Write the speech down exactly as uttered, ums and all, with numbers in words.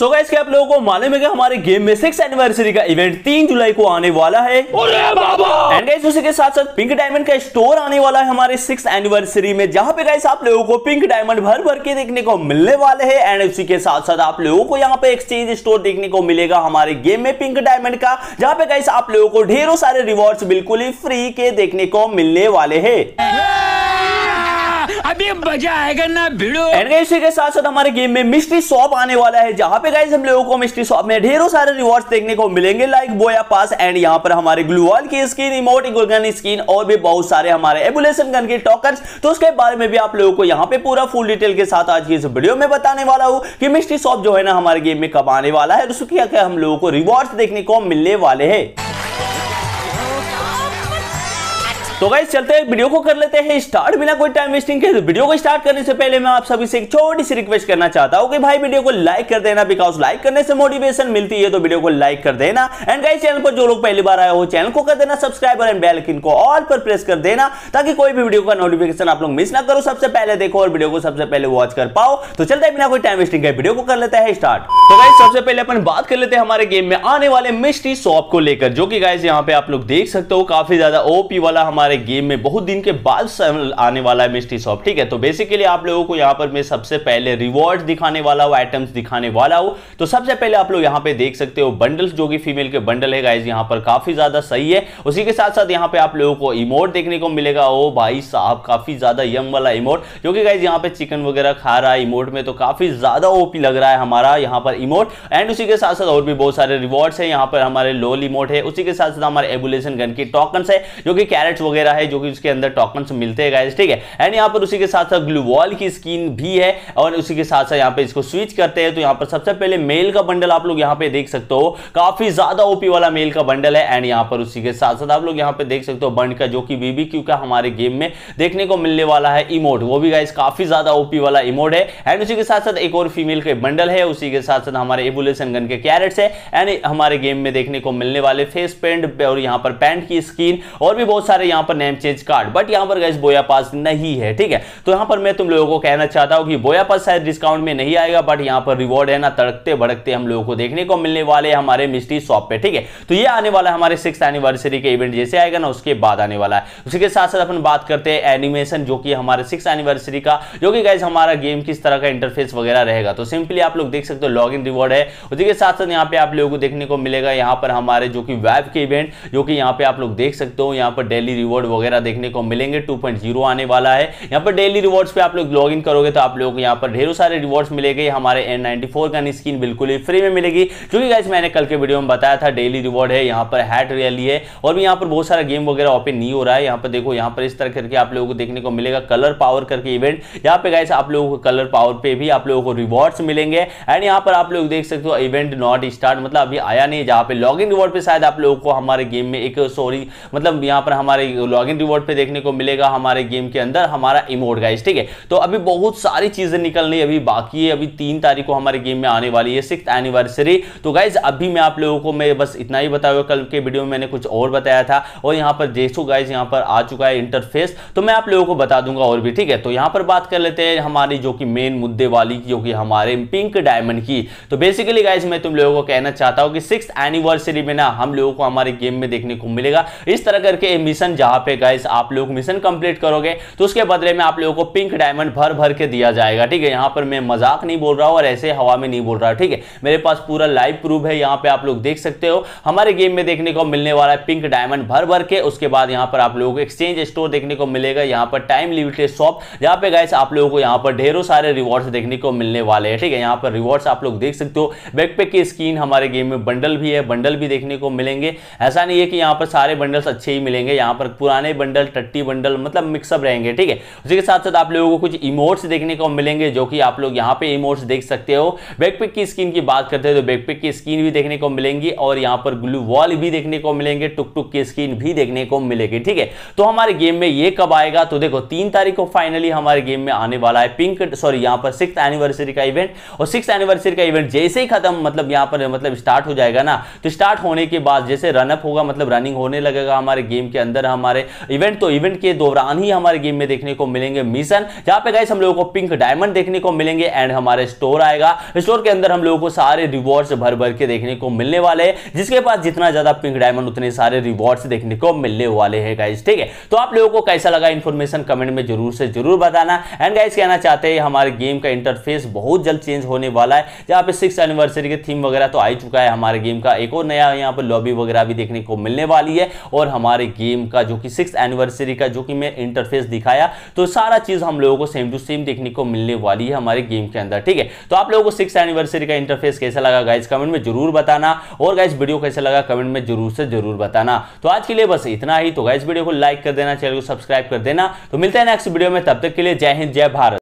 So guys क्या आप लोगों को मालूम है कि हमारे गेम में सिक्स एनिवर्सरी का इवेंट तीन जुलाई को आने वाला है। अरे बाबा! एंड गाइस उसी के साथ साथ पिंक डायमंड का स्टोर आने वाला है हमारे सिक्स एनिवर्सरी में, जहां पे गाइस आप लोगों को पिंक डायमंड भर भर के देखने को मिलने वाले हैं। एंड उसी के साथ साथ आप लोगों को यहां पे एक्सचेंज स्टोर देखने को मिलेगा हमारे गेम में पिंक डायमंड का, जहां पे गाइस आप लोगों को ढेरों सारे रिवॉर्ड्स बिल्कुल ही फ्री के देखने को मिलने वाले हैं। अभी मजा आएगा ना भिड़ो। एंड गाइस इसी के साथ साथ हमारे गेम में मिस्ट्री शॉप आने वाला है, जहां पे गाइस हम लोगों को मिस्ट्री शॉप में ढेरों सारे रिवॉर्ड्स देखने को मिलेंगे लाइक बोया पास, एंड यहां पर हमारे ग्लू वॉल की स्किन, इमोट गन स्किन और भी बहुत सारे हमारे एबुलेशन गन के टोकन्स। तो उसके बारे में भी आप लोगों को यहां पे पूरा फुल डिटेल के साथ आज की इस वीडियो में बताने वाला हूं कि मिस्ट्री शॉप जो है ना हमारे गेम में कब आने वाला है, उसके क्या क्या हम लोगों को रिवॉर्ड्स देखने को मिलने वाले हैं। तो गाइस चलते हैं वीडियो को कर लेते हैं स्टार्ट बिना कोई टाइम वेस्टिंग के। वीडियो को स्टार्ट करने से पहले मैं आप सभी से एक छोटी सी रिक्वेस्ट करना चाहता हूं कि भाई वीडियो को लाइक कर देना, बिकॉज लाइक करने से मोटिवेशन मिलती है, तो वीडियो को लाइक कर देना। एंड गाइस चैनल पर जो लोग पहली बार आए हो चैनल को कर देना सब्सक्राइब एंड बेल आइकन को ऑल पर प्रेस कर देना, ताकि कोई भी वीडियो का नोटिफिकेशन आप लोग मिस ना करो, सबसे पहले देखो और वीडियो को सबसे पहले वॉच कर पाओ। तो चलते हैं बिना कोई टाइम वेस्टिंग के वीडियो को कर लेते हैं स्टार्ट। तो गाइस सबसे पहले अपन बात कर लेते हैं हमारे गेम में आने वाले मिस्ट्री शॉप को लेकर, जो कि गाइस यहाँ पे आप लोग देख सकते हो काफी ज्यादा ओपी वाला हमारे गेम में बहुत दिन के बाद आने वाला है मिस्ट्री शॉप। ठीक है, तो बेसिकली आप लोगों को यहां पर मैं सबसे पहले रिवॉर्ड्स दिखाने वाला हूं, आइटम्स दिखाने वाला हूं। तो सबसे पहले आप लोग यहां पे देख सकते हो बंडल्स, जो कि फीमेल के बंडल है गाइस, यहां पर काफी ज्यादा सही है। उसी के साथ साथ यहां पे आप लोगों को इमोट देखने को मिलेगा। ओ भाई साहब काफी ज्यादा यम वाला इमोट, जो कि गाइस यहां पे चिकन वगैरह खा रहा है इमोट में, तो काफी ज्यादा ओपी लग रहा है हमारा यहां पर इमोट। एंड उसी के साथ साथ और भी बहुत सारे रिवॉर्ड्स है, यहां पर हमारे लोल इमोट है, उसी के साथ साथ हमारे एबुलेशन गन की टोकन्स है, जो कि कैरेट्स वगैरह है, जो कि उसके अंदर टोकन्स मिलते हैं गाइस। ठीक है, एंड यहां पर उसी के साथ साथ ग्लू वॉल की स्किन भी है, और उसी के साथ साथ यहां पे इसको स्विच करते हैं तो यहां पर सबसे पहले मेल का बंडल आप लोग यहां पे देख सकते हो, काफी ज्यादा ओपी वाला मेल का बंडल है। एंड यहां पर उसी के साथ साथ आप लोग यहां पे देख सकते हो बंड का, जो कि बीबीक्यू का हमारे गेम में देखने को मिलने वाला है इमोट, वो भी गाइस काफी ज्यादा ओपी वाला इमोट है। एंड उसी के साथ साथ एक और फीमेल के बंडल है, उसी के साथ साथ हमारे एबुलेशन गन के कैरेट्स है, एंड हमारे गेम में देखने को मिलने वाले फेस पेंट और यहां पर पैंट की स्किन और भी बहुत सारे यहां पर नेम चेंज कार्ड। बट यहां पर गाइस बोया पास नहीं है। ठीक है, तो यहां पर मैं तुम लोगों को कहना चाहता हूं कि बोया पास शायद डिस्काउंट में नहीं आएगा, बट यहां पर रिवॉर्ड है ना तड़कते भड़कते हम लोगों को देखने को मिलने वाले हमारे मिस्ट्री शॉप पे। ठीक है, तो ये आने वाला है हमारे सिक्स एनिवर्सरी के इवेंट जैसे आएगा ना उसके बाद आने वाला है। उसी के साथ साथ अपन बात करते हैं एनिमेशन, जो कि हमारे सिक्स एनिवर्सरी का, जो कि गाइस हमारा गेम किस तरह का इंटरफेस वगैरह रहेगा। तो सिंपली आप लोग देख सकते हो लॉग इन रिवॉर्ड है, उसी के साथ साथ यहाँ पे आप लोगों को देखने को मिलेगा यहाँ पर हमारे जो कि वेब के इवेंट, जो कि यहाँ पे आप लोग देख सकते हो यहाँ पर डेली रिवॉर्ड वगैरह देखने को मिलेंगे। टू पॉइंट ज़ीरो आने वाला है। यहाँ पर डेली रिवॉर्ड्स पे आप लोग लॉगिन करोगे तो आप लोगों को यहाँ पर ढेरों सारे रिवॉर्ड्स मिलेंगे। हमारे एन नाइंटी फोर का स्किन बिल्कुल ही फ्री में मिलेगी, जो कि गाइस मैंने कल के वीडियो में बताया था डेली रिवॉर्ड है। यहाँ पर हैट रियली है, और भी यहाँ पर बहुत सारा गेम वगैरह ओपन नहीं हो रहा है। यहाँ पर देखो यहाँ पर इस तरह करके आप लोगों को देखने को मिलेगा कलर पावर करके इवेंट। यहाँ पे गाइस आप लोगों को कलर पावर पे भी आप लोगों को रिवॉर्ड्स मिलेंगे। एंड यहाँ पर आप लोग देख सकते हो इवेंट नॉट स्टार्ट, मतलब अभी आया नहीं, जहाँ पे लॉगिन रिवॉर्ड पे शायद आप लोगों को हमारे गेम में एक सॉरी मतलब यहाँ पर हमारे लॉगिन रिवॉर्ड पे देखने को मिलेगा हमारे गेम के अंदर हमारा इमोट गाइस। ठीक है, तो अभी बहुत सारी चीजें निकलनी अभी बाकी है। अभी तीन तारीख को हमारे गेम में आने वाली है सिक्स एनिवर्सरी। तो गाइस अभी मैं आप लोगों को मैं बस इतना ही बताया, कल के वीडियो में मैंने कुछ और बताया था, और यहाँ पर देखो गाइस यहाँ पर आ चुका है इंटरफेस, तो मैं आप लोगों को बता दूंगा और भी। ठीक है, तो यहाँ पर बात कर लेते हैं हमारी जो कि मेन मुद्दे वाली, जो कि हमारे पिंक डायमंड की। तो बेसिकली गाइस मैं तुम लोगों को कहना चाहता हूं कि सिक्स एनिवर्सरी में ना हम लोगों को हमारे गेम में देखने को मिलेगा इस तरह करके मिशन, जहां पे गाइस आप लोग मिशन कंप्लीट करोगे तो उसके बदले में आप लोगों को पिंक डायमंड भर भर के दिया जाएगा। ठीक है, यहां पर मैं मजाक नहीं बोल रहा हूं और ऐसे हवा में नहीं बोल रहा। ठीक है, मेरे पास पूरा लाइव प्रूफ है, यहां पे आप लोग देख सकते हो हमारे गेम में देखने को मिलने वाला है पिंक डायमंड भर भर के। उसके बाद यहां पर आप लोगों को एक्सचेंज स्टोर देखने को मिलेगा, यहां पर टाइम लिमिटेड शॉप, जहां पे गाइस आप लोगों को यहां पर ढेरों सारे रिवॉर्ड्स देखने को मिलने वाले हैं। ठीक है, यहां पर रिवॉर्ड्स आप लोग देख सकते हो, बैकपैक की स्किन, हमारे गेम में बंडल भी है, बंडल भी देखने को मिलेंगे। ऐसा नहीं है कि यहां पर सारे बंडल्स अच्छे ही मिलेंगे, यहां पर पुराने बंडल, टट्टी बंडल, मतलब मिक्सअप रहेंगे। ठीक है, उसी के साथ साथ आप लोगों को कुछ इमोट्स देखने को मिलेंगे, जो कि आप लोग यहां पे इमोट्स देख सकते हो। बैकपैक की स्किन की बात करते हैं तो बैकपैक की स्किन भी देखने को मिलेंगी, और यहां पर ग्लू वॉल भी देखने को मिलेंगे, टुक टुक की स्किन भी देखने को मिलेगी। ठीक है, तो हमारे गेम में ये कब आएगा, तो देखो तीन तारीख को फाइनली हमारे गेम में आने वाला है पिंक सॉरी यहां पर सिक्स एनिवर्सरी का इवेंट। और सिक्स एनिवर्सरी का इवेंट जैसे ही खत्म मतलब यहां पर मतलब स्टार्ट हो जाएगा ना, तो स्टार्ट होने के बाद जैसे रनअप होगा, मतलब रनिंग होने लगेगा हमारे गेम के अंदर, हमारे हमारे इवेंट, तो इवेंट के दौरान ही हमारे गेम में देखने को मिलेंगे मिशन, जहां पे गाइस हम लोगों को पिंक डायमंड देखने को मिलेंगे एंड हमारे स्टोर आएगा। स्टोर के अंदर हम लोगों को सारे रिवॉर्ड्स भर भर के देखने को मिलने वाले हैं, जिसके पास जितना ज्यादा पिंक डायमंड उतने सारे रिवॉर्ड्स देखने को मिलने वाले हैं गाइस, ठीक है। तो आप लोगों को कैसा लगा इंफॉर्मेशन कमेंट में जरूर से जरूर बताना। एंड गाइस कहना चाहते हैं हमारे गेम का इंटरफेस बहुत जल्द चेंज होने वाला है, जहां पे सिक्स एनिवर्सरी के थीम वगैरह तो आ ही चुका है, हमारे गेम का एक और नया यहाँ पर लॉबी वगैरह भी देखने को मिलने वाली है, और हमारे गेम का जो कि सिक्स एनिवर्सरी का जो कि मैं इंटरफेस दिखाया, तो सारा चीज हम लोगों को सेम टू सेम देखने को मिलने वाली है हमारे गेम के अंदर, ठीक है। तो आप लोगों को सिक्स एनिवर्सरी का इंटरफेस कैसा लगा गाइस कमेंट में जरूर बताना, और गाइस वीडियो कैसा लगा कमेंट में जरूर से जरूर बताना। तो आज के लिए बस इतना ही। तो गाइस वीडियो को लाइक कर देना, चैनल को सब्सक्राइब कर देना। तो मिलते हैं नेक्स्ट वीडियो में, तब तक के लिए जय हिंद जय भारत।